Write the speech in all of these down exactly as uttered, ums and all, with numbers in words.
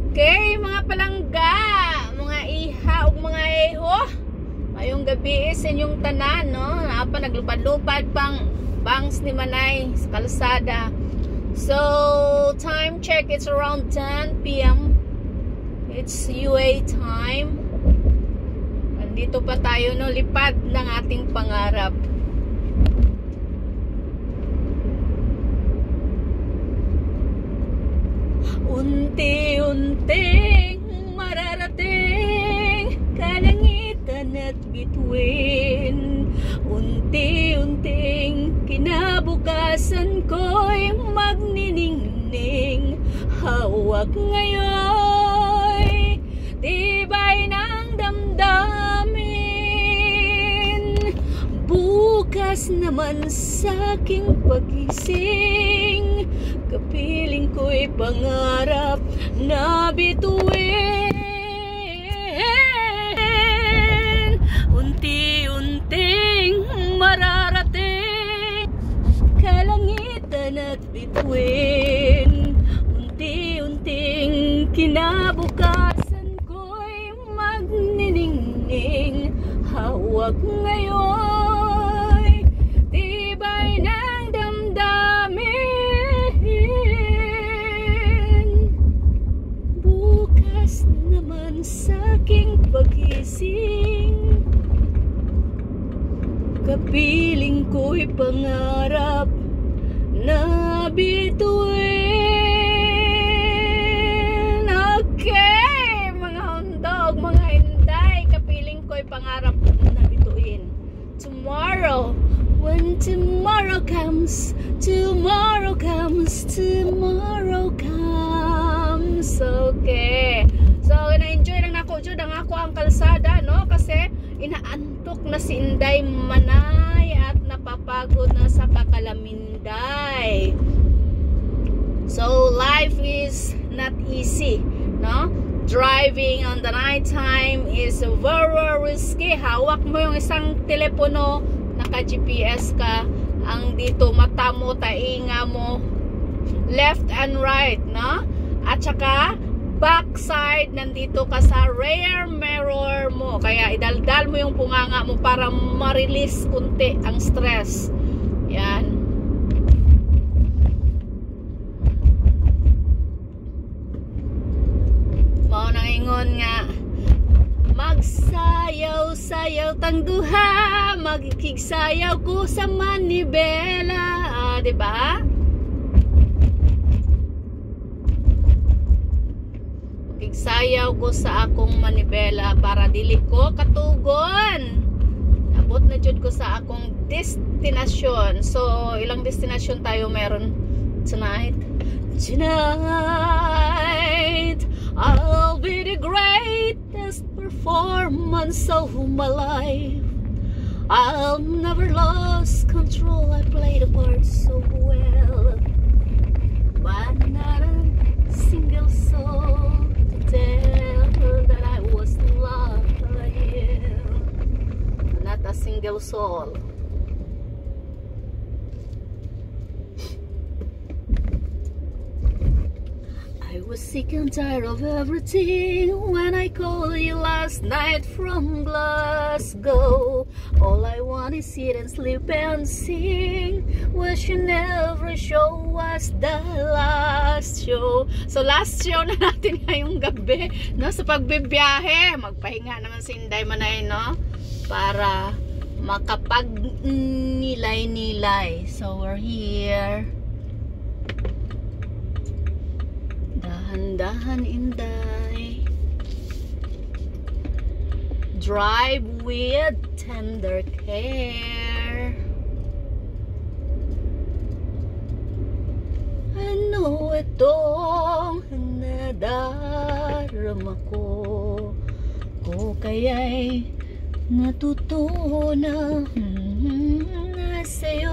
Okay, mga palangga, mga iha ug mga eho. Mayong gabi sa inyong tanan, no? Apa naglupad-lupad pang bangs ni Manay sa kalsada. So, time check, it's around ten p m It's U A time. Andito pa tayo, no? Lipad ng ating pangarap. Unti-unting mararating kalangitan at bituin. Unti-unting kinabukasan ko'y magniningning. Hawak ngayon tibay ng damdamin. Bukas naman sa aking pagising, kapiling ko'y pangarap na bituin. Unti-unting mararating kalangitan at bituin. Unti-unting kinabukasan ko'y magniningning. Hawak ngayon tibay ng damdamin. Bukas naman sa aking pagising, kapiling ko'y pangarap na bituin. Okay, mga hundog, mga hinday, kapiling ko'y pangarap na bituin. Tomorrow, when tomorrow comes, tomorrow comes, tomorrow comes. Okay. So, na-enjoy lang ako, Jud, ang ako ang kalsada, no? Kasi, inaantok na si Inday Manay at napapagod na sa kakalaminday. So, life is not easy, no? Driving on the night time is very risky. Hawak mo yung isang telepono, naka-G P S ka, ang dito mata mo, tainga mo, left and right, no? At saka, backside, nandito ka sa rear mirror mo. Kaya idaldal mo yung punganga mo para ma-release kunti ang stress. Yan. Mao nang ingon nga, magsayaw-sayaw tang duha, magkikigsayaw ko sa manibela. Ah, diba? Sayaw ko sa akong manibela para dili ko katugon. Abot na jud ko sa akong destinasyon. So, ilang destinasyon tayo meron tonight? Tonight, I'll be the greatest performance of my life. I'll never lose control. I play the part so well, but not a single soul tell that I was lying. Not a single soul. I was sick and tired of everything when I called you last night from Glasgow. All I want is sit and sleep and sing. Wishing every show was the last show. So last show na natin ngayong gabi, no? Sa pagbibiyahe, magpahinga naman si Inday Manay, no? Para makapag-nilay-nilay. So we're here. Dahan-dahan, Inday. Drive with tender care. Ano itong nadarama ko? Ko kaya'y natutunan na sa'yo.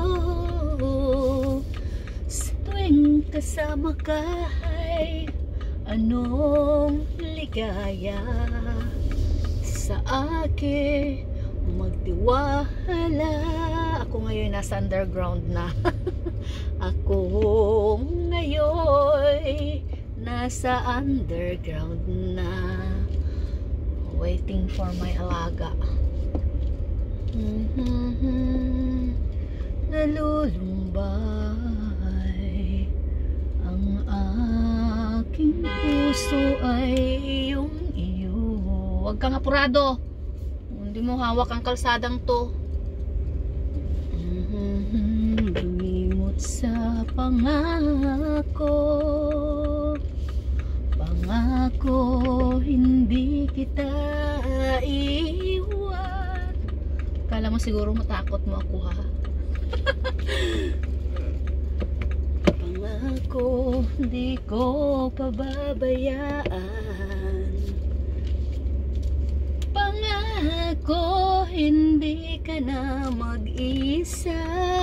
Sa tuwing kasama ka ay anong ligaya sa akin magtiwala. Ako ngayon nasa underground na. Ako ngayon nasa underground na, waiting for my alaga. Mm-hmm. Nalulumbay ang aking puso ay iyong iyo. Huwag kang apurado, hindi mo hawak ang kalsadang to. Mm-hmm. Lumimot sa pangako, pangako hindi kita iiwan. Kala mo siguro matakot mo ako, ha? Pangako hindi ko pababayaan, pangako hindi ka na mag-isa,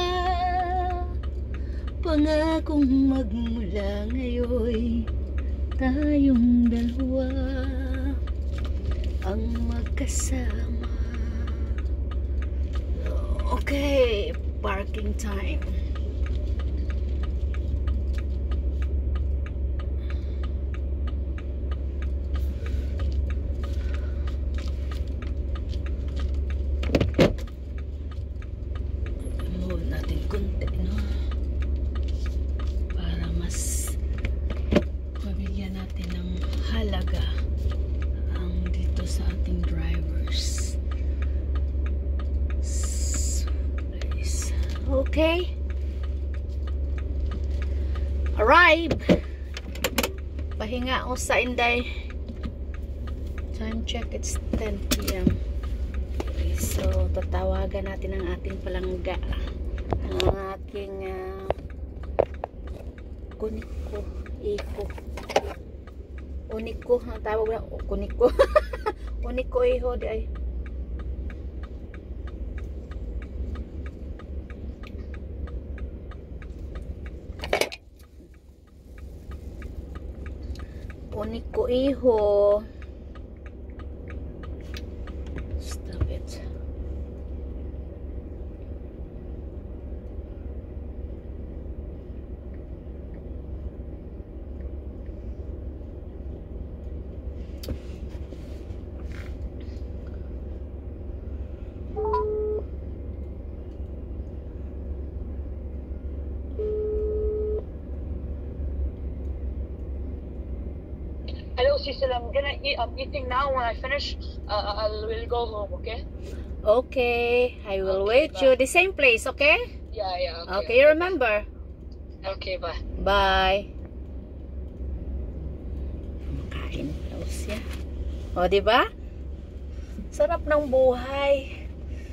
pangakong magmula ngayon tayong dalawa ang magkasama. Okay, parking time. Move natin konti, no? Para mas mabigyan natin ng halaga ang dito sa ating drivers. Okay. Arrive. Pahinga ako sa Inday. Time check, it's ten p m Okay, so tatawagan natin ang ating palangga. Ang aking uh, kuniko, iko. Uniko, ang tawag na kuniko. Uniko iho di ay. Uniko iho. Stop it. Hello, sister. I'm gonna eat. I'm eating now. When I finish, uh, I will go home. Okay? Okay, I will Okay, wait bye. you the same place, okay? Yeah, yeah. Okay. Okay, you remember. Okay, bye. Bye. Makain daw siya. O, diba? Sarap ng buhay.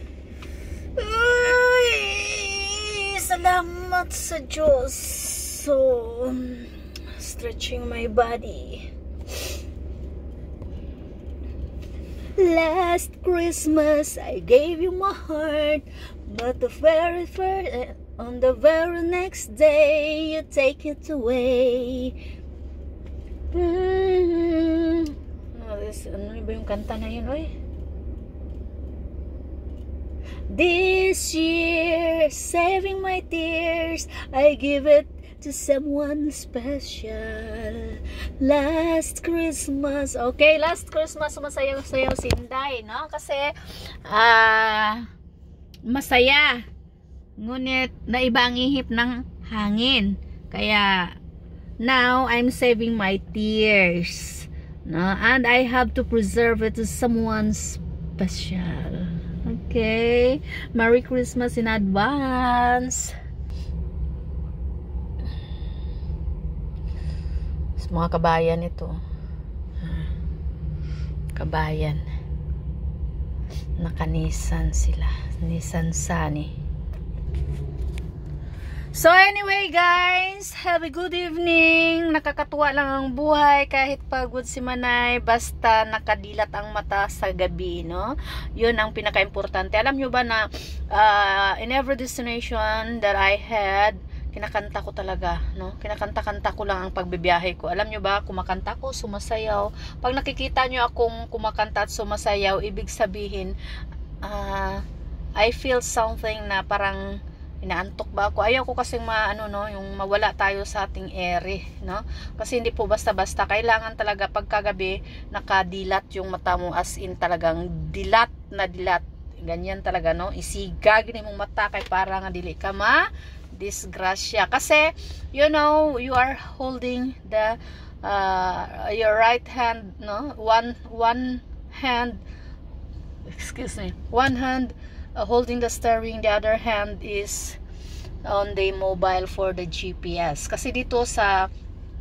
Ay, salamat sa Diyos. So, stretching my body. Last Christmas I gave you my heart, but the very first, on the very next day you take it away. Mm-hmm. Oh, this, ano ba yung kanta na yun, oy? This year, saving my tears, I give it to someone special. Last Christmas. Okay, last Christmas masayaw-sayaw si Inday, no? Kasi ah uh, masaya. Ngunit naiba ang ihip ng hangin. Kaya now I'm saving my tears. No? And I have to preserve it to someone special. Okay? Merry Christmas in advance. Mga kabayan ito. Kabayan. Naka-Nissan sila. Nissan Sunny. So anyway guys, have a good evening. Nakakatuwa lang ang buhay kahit pagod si Manay, basta nakadilat ang mata sa gabi, no? Yun ang pinaka-importante. Alam nyo ba na uh, in every destination that I had, kinakanta ko talaga, no? Kinakanta-kanta ko lang ang pagbibiyahe ko. Alam nyo ba, kumakanta ko, sumasayaw. Pag nakikita nyo akong kumakanta at sumasayaw, ibig sabihin, uh, I feel something na parang Inaantok ba ako? Ayaw ko kasing ma, ano, no, yung mawala tayo sa ating ere, no? Kasi hindi po basta-basta. Kailangan talaga pagkagabi nakadilat yung mata mo, as in talagang dilat na dilat. Ganyan talaga, no? Isigag ni mong mata kay para nga dili ka ma disgrasya. Kasi, you know, you are holding the uh, your right hand, no? One, one hand, excuse me, one hand Uh, holding the steering, the other hand is on the mobile for the G P S. Kasi dito sa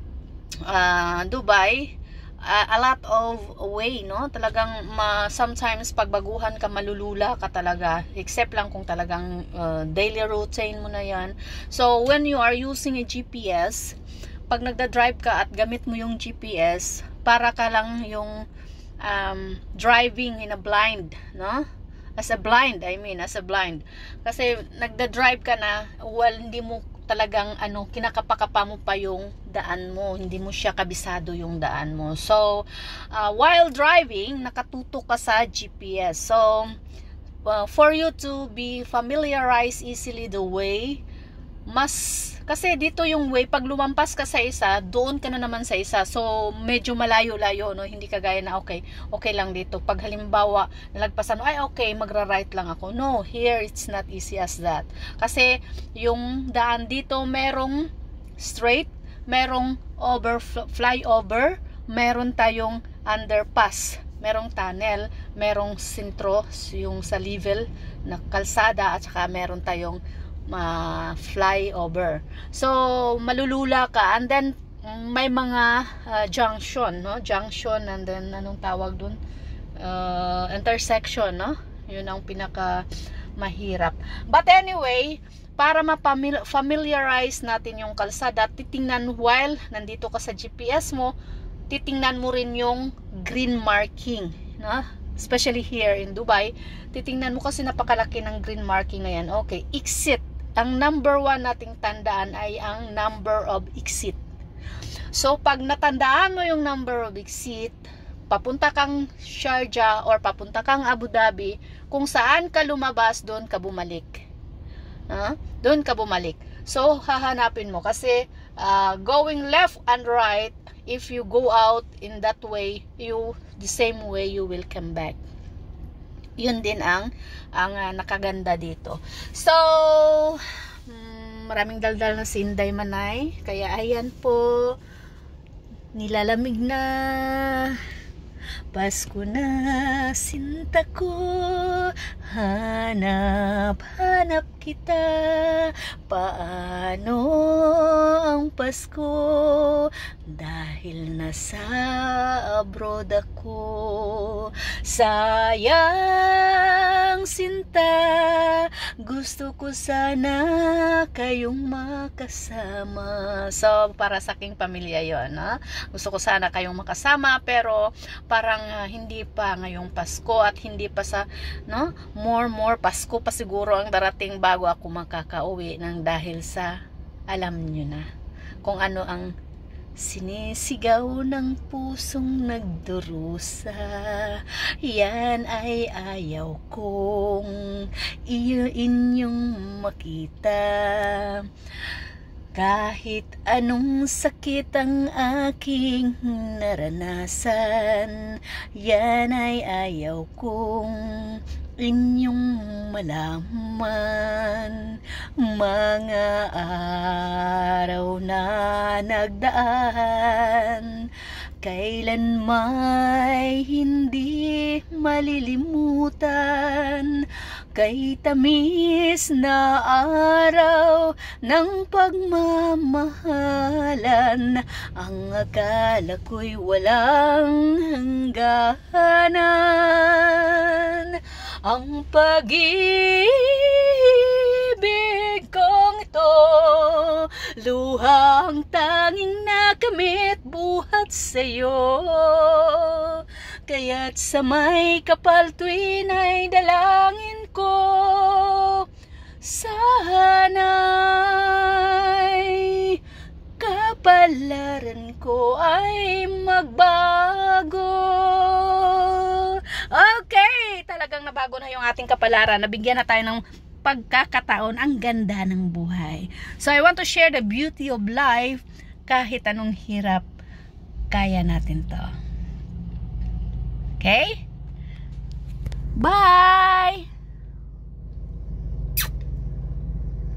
uh, Dubai, uh, a lot of way, no? Talagang ma, sometimes pagbaguhan ka, malulula ka talaga, except lang kung talagang uh, daily routine mo na yan. So when you are using a G P S, pag nagda-drive ka at gamit mo yung G P S, para ka lang yung um, driving in a blind, no? As a blind, I mean, as a blind. Kasi nagda-drive ka na, well, hindi mo talagang ano, kinakapakapa mo pa yung daan mo. Hindi mo siya kabisado yung daan mo. So, uh, while driving, nakatutok ka sa G P S. So, uh, for you to be familiarized easily the way, mas, kasi dito yung way, pag lumampas ka sa isa, doon ka na naman sa isa. So, medyo malayo-layo, no? Hindi ka gaya na, okay, okay lang dito. Pag halimbawa, nalagpasan, ay, okay, magra-right lang ako. No, here, it's not easy as that. Kasi, yung daan dito, merong straight, merong over, flyover, meron tayong underpass, merong tunnel, merong sintro, yung sa level na kalsada, at saka meron tayong Uh, fly over. So malulula ka, and then may mga uh, junction, no? Junction, and then anong tawag dun? Uh, intersection, no? Yun ang pinaka mahirap. But anyway, para ma-familiarize natin yung kalsada, titingnan while nandito ka sa G P S mo, titingnan mo rin yung green marking, no? Especially here in Dubai, titingnan mo kasi napakalaki ng green marking na yan. Okay, exit. Ang number one nating tandaan ay ang number of exit. So, pag natandaan mo yung number of exit, papunta kang Sharjah or papunta kang Abu Dhabi, kung saan ka lumabas, doon ka bumalik. Huh? Doon ka bumalik. So, hahanapin mo. Kasi, uh, going left and right, if you go out in that way, you, the same way you will come back. Yun din ang ang uh, nakaganda dito. So, um, maraming daldal na si Inday Manay. Kaya ayan po, nilalamig na. Pasko na, sinta ko. Hanap, hanap kita. Paano ang Pasko? Dahil nasa abroad ako. Sayang sinta, gusto ko sana kayong makasama. So, para sa aking pamilya yon, no? Gusto ko sana kayong makasama, pero parang uh, hindi pa ngayong Pasko, at hindi pa sa, no? More, more Pasko pa siguro ang darating bago ako makakauwi, nang dahil sa, alam nyo na, kung ano ang sinisigaw ng pusong nagdurusa. Yan ay ayaw kong iyo inyong makita. Kahit anong sakit ang aking naranasan, yan ay ayaw kong inyong malaman. Mga araw na nagdaan, kailan may hindi malilimutan. Kay tamis na araw ng pagmamahalan, ang akala ko'y walang hangganan. Ang pag-ibig kong ito, luhang tanging nakamit buhat sa'yo. Kaya't sa may kapal tuwin ay dalangin ko, sana'y kapalaran ko ay magbago. Okay, talagang nabago na yung ating kapalaran. Nabigyan na tayo ng pagkakataon, ang ganda ng buhay. So I want to share the beauty of life. Kahit anong hirap, kaya natin to. Okay? Bye!